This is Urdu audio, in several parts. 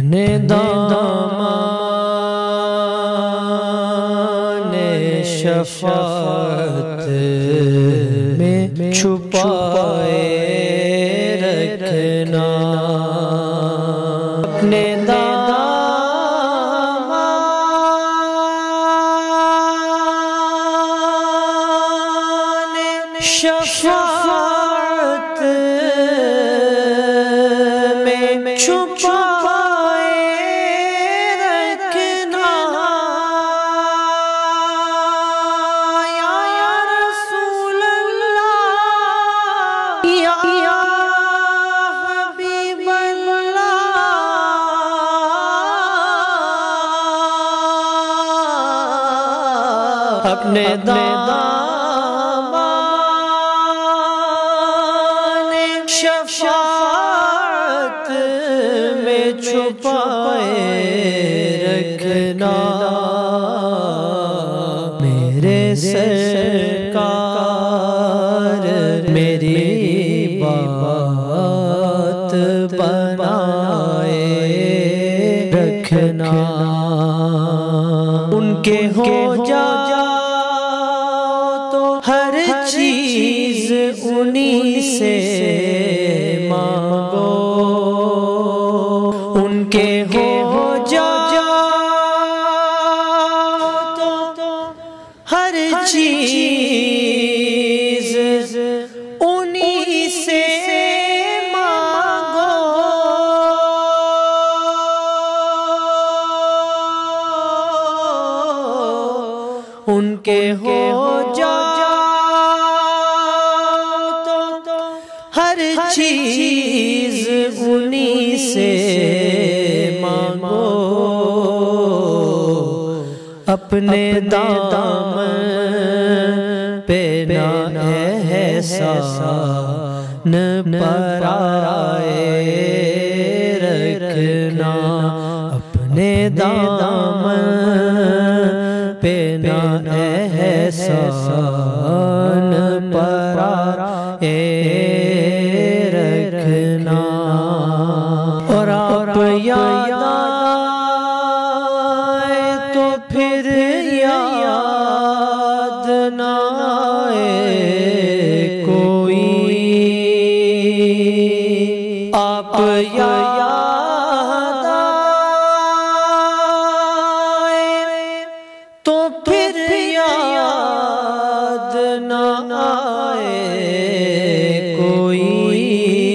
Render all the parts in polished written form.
اپنے دامان شفاعت میں چھپائے رکھنا، اپنے دامان شفاعت میں چھپائے رکھنا، یا رسول اللہ، یا حبیب اللہ، اپنے دامان شفاعت میں چھپائے رکھنا، میرے سرکار میری بات بنائے رکھنا، ان کے ہو جا تو ہر چیز انہی سے مانگو، ان کے ہو جا تو ہر چیز انہی سے مانگو، ان کے ہو جا تو ہر چیز انہی سے مانگو، اپنے دامن پہ نہ احسان پرائے رکھنا، اپنے دامن پہ نہ احسان پرائے رکھنا، اور آپ یاد آئے تو پھر یاد نہ آئے کوئی، آپ یاد آئے تو پھر یاد نہ آئے کوئی،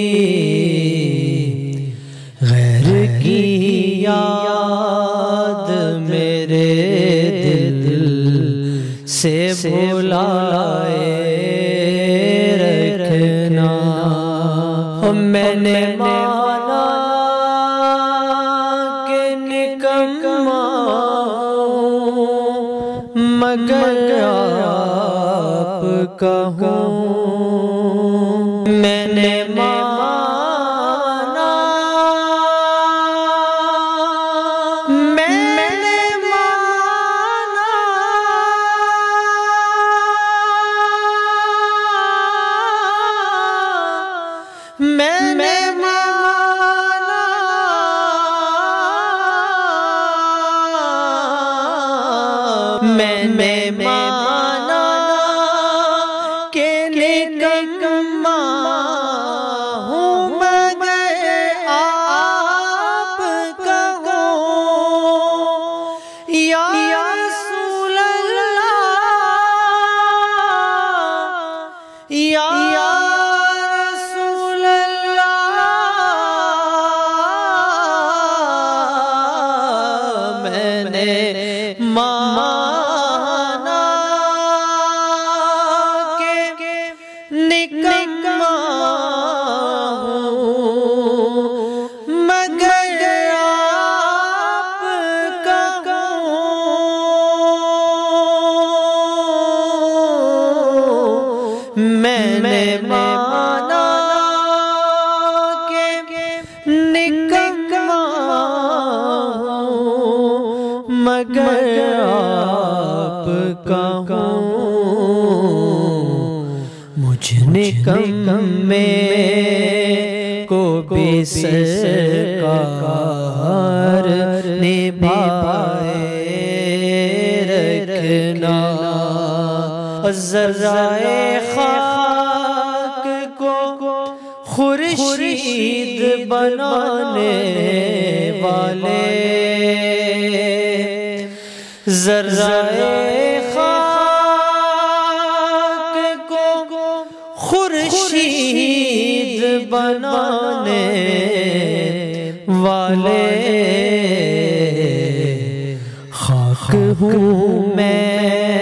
غیر کی یاد میرے دل سے بھلائے رکھنا، میں نے مانا کہ نکما مگر آپ کا ہوں، میں نے مانا، میں نے مانا، میں نے مانا، میں نے مانا کہ نکما ہوں مگر آپ کا ہوں، یا رسول اللہ، یا رسول اللہ، میں نے مانا کہ نکما ہوں مگر آپ کا ہوں، میں نے مانا کہ نکما ہوں مگر آپ کا ہوں، مجھ نکمے کو بھی سرکار ذرائے خاک کو خورشید بنانے والے، ذرائے خاک کو خورشید بنانے والے، خاک ہوں میں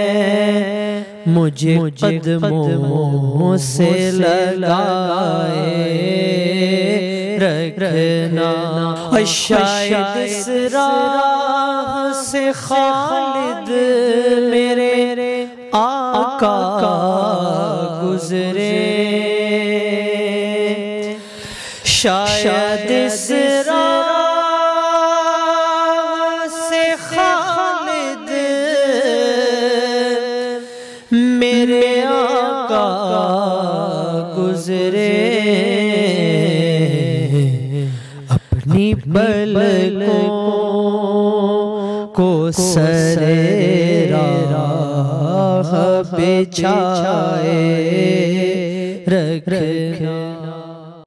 مجھے قدموں سے لگائے رکھنا، شاید اس راہ سے خالد میرے آقا گزرے، شاید اس راہ سے خالد میرے آقا گزرے، اپنی پلکوں کو سر راہ بچھائے رکھنا،